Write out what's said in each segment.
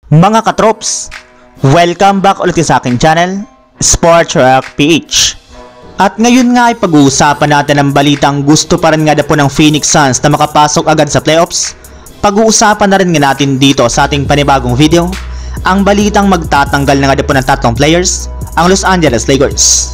Mga katrops, welcome back ulit sa aking channel, Sports React PH. At ngayon nga ay pag-uusapan natin ang balitang gusto pa rin nga po ng Phoenix Suns na makapasok agad sa playoffs. Pag-uusapan na rin nga natin dito sa ating panibagong video, ang balitang magtatanggal na nga po ng tatlong players, ang Los Angeles Lakers.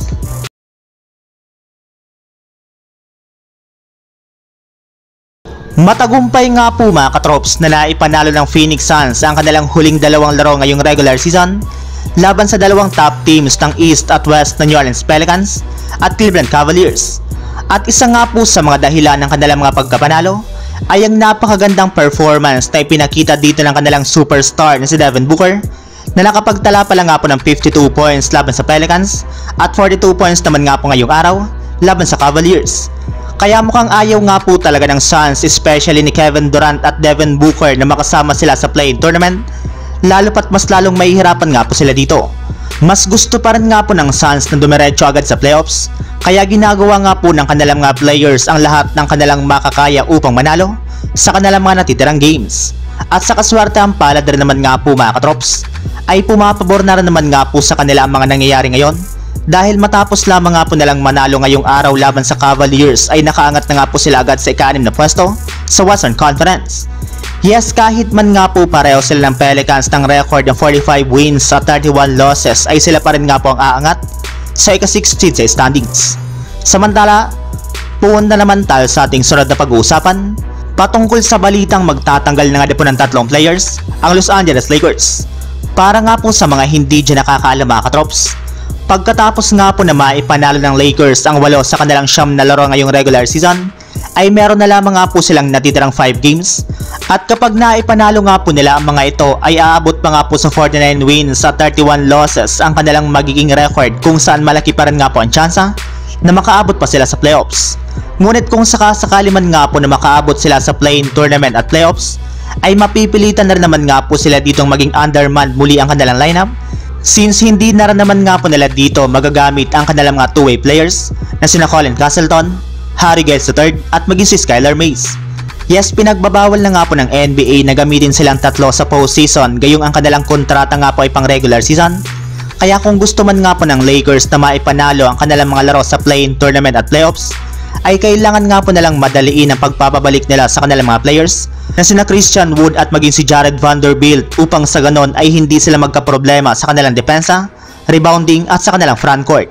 Matagumpay nga po mga katrops na naipanalo ng Phoenix Suns ang kanilang huling dalawang laro ngayong regular season laban sa dalawang top teams ng East at West na New Orleans Pelicans at Cleveland Cavaliers. At isa nga po sa mga dahilan ng kanilang mga pagkapanalo ay ang napakagandang performance na ipinakita dito ng kanilang superstar na si Devin Booker na nakapagtala pa lang nga po ng 52 points laban sa Pelicans at 42 points naman nga po ngayong araw laban sa Cavaliers. Kaya mukhang ayaw nga po talaga ng Suns, especially ni Kevin Durant at Devin Booker na makasama sila sa play-in tournament, lalo pat mas lalong mahihirapan nga po sila dito. Mas gusto pa rin nga po ng Suns na dumiretso agad sa playoffs, kaya ginagawa nga po ng kanilang mga players ang lahat ng kanilang makakaya upang manalo sa kanilang mga natitirang games. At sa kaswerte ang palad rin naman nga po mga katrops, ay pumapabor na rin naman nga po sa kanila ang mga nangyayari ngayon. Dahil matapos lamang nga po nilang manalo ngayong araw laban sa Cavaliers ay nakaangat na nga po sila agad sa ika-6 na pwesto sa Western Conference. Yes, kahit man nga po pareho sila ng Pelicans ng record ng 45 wins at 31 losses ay sila pa rin nga po ang aangat sa ika-6 seed sa standings. Samantala, pumunta naman tayo sa ating sunod na pag-uusapan patungkol sa balitang magtatanggal na nga po ng tatlong players, ang Los Angeles Lakers. Para nga po sa mga hindi dyan nakakaalam mga katrops, pagkatapos nga po na maipanalo ng Lakers ang 8 sa kanilang 9 na laro ngayong regular season, ay meron na lamang nga po silang natitirang 5 games. At kapag naipanalo nga po nila ang mga ito ay aabot pa nga po sa 49 wins at 31 losses ang kanilang magiging record, kung saan malaki pa rin nga po ang tsansa na makaabot pa sila sa playoffs. Ngunit kung sakasakali man nga po na makaabot sila sa play-in tournament at playoffs, ay mapipilitan na rin naman nga po sila ditong maging undermanned muli ang kanilang lineup, since hindi na rin naman nga po nila dito magagamit ang kanilang mga two-way players na sina Colin Castleton, Harry Giles III at maging si Skylar Mays. Yes, pinagbabawal na nga po ng NBA na gamitin silang tatlo sa postseason, gayong ang kanilang kontrata nga po ay pang regular season. Kaya kung gusto man nga po ng Lakers na maipanalo ang kanilang mga laro sa play-in tournament at playoffs, ay kailangan nga po nalang madaliin ang pagpapabalik nila sa kanilang mga players na sina Christian Wood at maging si Jared Vanderbilt, upang sa ganon ay hindi sila magkaproblema sa kanilang depensa, rebounding at sa kanilang frontcourt.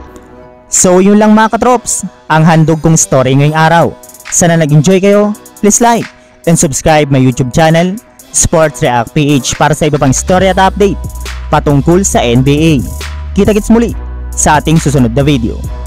So yun lang mga katrops, ang handog kong story ngayong araw. Sana nag-enjoy kayo, please like and subscribe my YouTube channel, Sports React PH, para sa iba pang story at update patungkol sa NBA. Kita-kits muli sa ating susunod na video.